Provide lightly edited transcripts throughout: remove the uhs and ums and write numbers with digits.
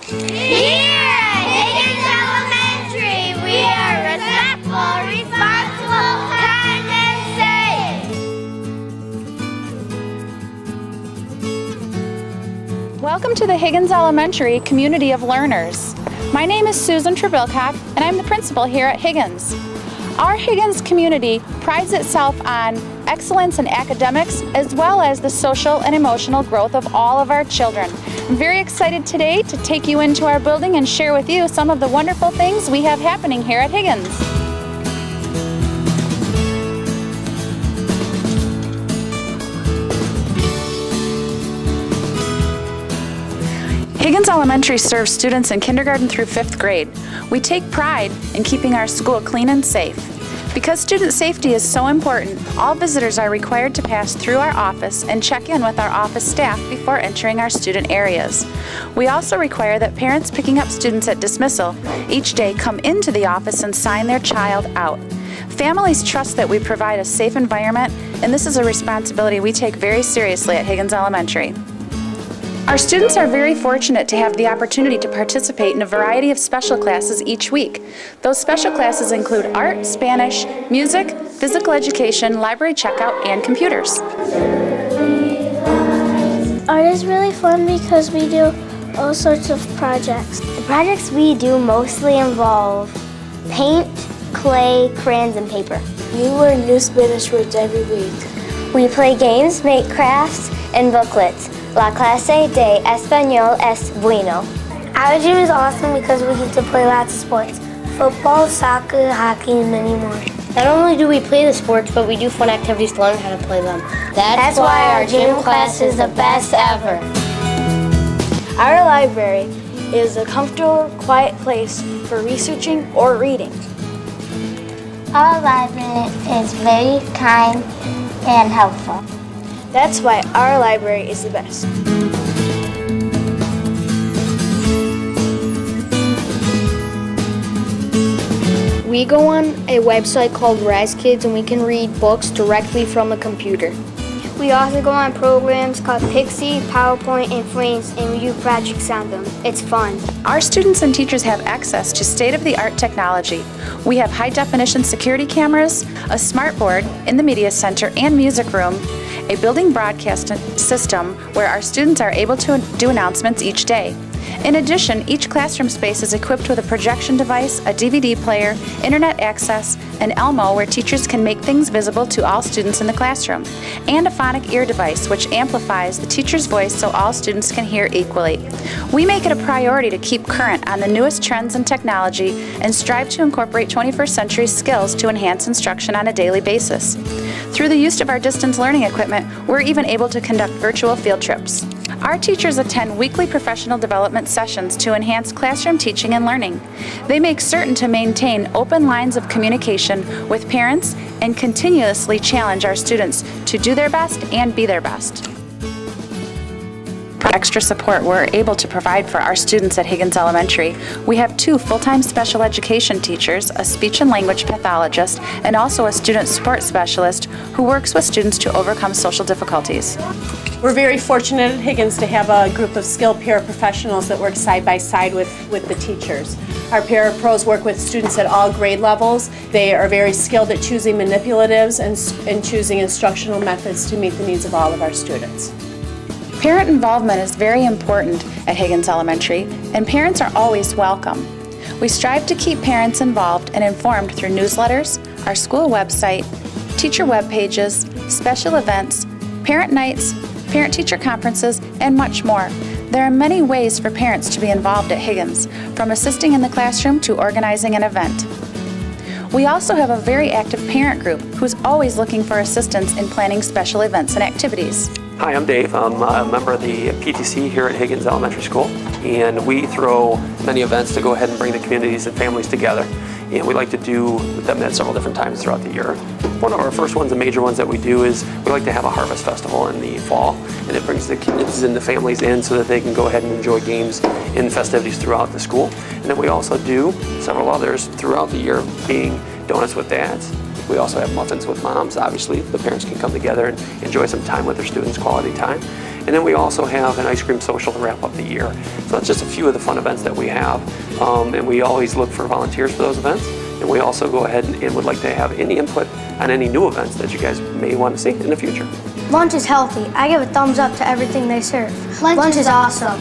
Here at Higgins Elementary, we are respectful, responsible, kind, and safe. Welcome to the Higgins Elementary Community of Learners. My name is Susan Trebilcock, and I'm the principal here at Higgins. Our Higgins community prides itself on excellence in academics as well as the social and emotional growth of all of our children. I'm very excited today to take you into our building and share with you some of the wonderful things we have happening here at Higgins. Higgins Elementary serves students in kindergarten through 5th grade. We take pride in keeping our school clean and safe. Because student safety is so important, all visitors are required to pass through our office and check in with our office staff before entering our student areas. We also require that parents picking up students at dismissal each day come into the office and sign their child out. Families trust that we provide a safe environment, and this is a responsibility we take very seriously at Higgins Elementary. Our students are very fortunate to have the opportunity to participate in a variety of special classes each week. Those special classes include art, Spanish, music, physical education, library checkout, and computers. Art is really fun because we do all sorts of projects. The projects we do mostly involve paint, clay, crayons, and paper. We learn new Spanish words every week. We play games, make crafts, and booklets. La clase de español es bueno. Our gym is awesome because we get to play lots of sports. Football, soccer, hockey, and many more. Not only do we play the sports, but we do fun activities to learn how to play them. That's why our gym class is the best ever. Our library is a comfortable, quiet place for researching or reading. Our library is very kind and helpful. That's why our library is the best. We go on a website called Rise Kids, and we can read books directly from a computer. We also go on programs called Pixie, PowerPoint, and Frames, and we do projects on them. It's fun. Our students and teachers have access to state-of-the-art technology. We have high-definition security cameras, a smart board in the media center and music room, a building broadcast system where our students are able to do announcements each day. In addition, each classroom space is equipped with a projection device, a DVD player, internet access, an Elmo where teachers can make things visible to all students in the classroom, and a phonic ear device which amplifies the teacher's voice so all students can hear equally. We make it a priority to keep current on the newest trends in technology and strive to incorporate 21st century skills to enhance instruction on a daily basis. Through the use of our distance learning equipment, we're even able to conduct virtual field trips. Our teachers attend weekly professional development sessions to enhance classroom teaching and learning. They make certain to maintain open lines of communication with parents and continuously challenge our students to do their best and be their best. Extra support we're able to provide for our students at Higgins Elementary. We have 2 full-time special education teachers, a speech and language pathologist, and also a student support specialist who works with students to overcome social difficulties. We're very fortunate at Higgins to have a group of skilled paraprofessionals that work side by side with the teachers. Our parapros work with students at all grade levels. They are very skilled at choosing manipulatives and choosing instructional methods to meet the needs of all of our students. Parent involvement is very important at Higgins Elementary, and parents are always welcome. We strive to keep parents involved and informed through newsletters, our school website, teacher web pages, special events, parent nights, parent-teacher conferences, and much more. There are many ways for parents to be involved at Higgins, from assisting in the classroom to organizing an event. We also have a very active parent group who's always looking for assistance in planning special events and activities. Hi, I'm Dave. I'm a member of the PTC here at Higgins Elementary School, and we throw many events to go ahead and bring the communities and families together. And we like to do them at several different times throughout the year. One of our first ones, the major ones that we do, is we like to have a harvest festival in the fall, and it brings the kids and the families in so that they can go ahead and enjoy games and festivities throughout the school. And then we also do several others throughout the year, being donuts with dads. We also have muffins with moms. Obviously, the parents can come together and enjoy some time with their students, quality time. And then we also have an ice cream social to wrap up the year. So that's just a few of the fun events that we have. And we always look for volunteers for those events. And we also go ahead and would like to have any input on any new events that you guys may want to see in the future. Lunch is healthy. I give a thumbs up to everything they serve. Lunch is awesome.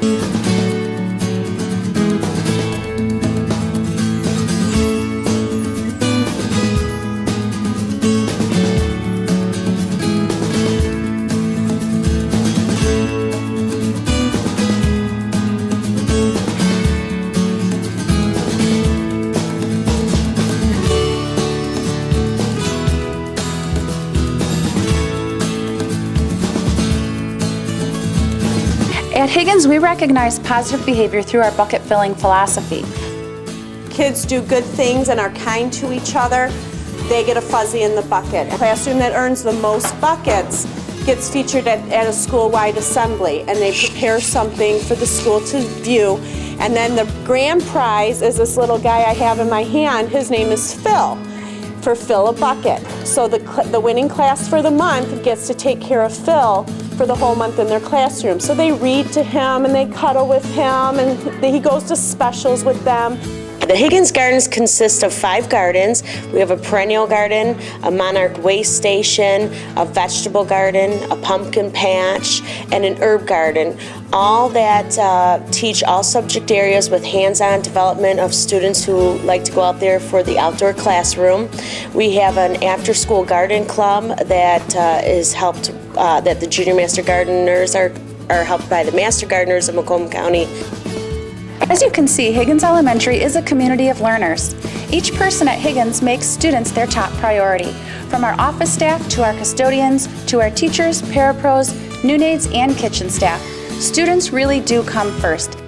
At Higgins, we recognize positive behavior through our bucket filling philosophy. Kids do good things and are kind to each other, they get a fuzzy in the bucket. A classroom that earns the most buckets gets featured at a school-wide assembly, and they prepare something for the school to view. And then the grand prize is this little guy I have in my hand. His name is Phil, for Fill a Bucket. So the winning class for the month gets to take care of Phil for the whole month in their classroom. So they read to him and they cuddle with him, and he goes to specials with them. The Higgins Gardens consist of 5 gardens. We have a perennial garden, a monarch waste station, a vegetable garden, a pumpkin patch, and an herb garden. All that teach all subject areas with hands-on development of students who like to go out there for the outdoor classroom. We have an after-school garden club that is helped, that the junior master gardeners are helped by the master gardeners of Macomb County. As you can see, Higgins Elementary is a community of learners. Each person at Higgins makes students their top priority. From our office staff to our custodians to our teachers, parapros, noon aides, and kitchen staff. Students really do come first.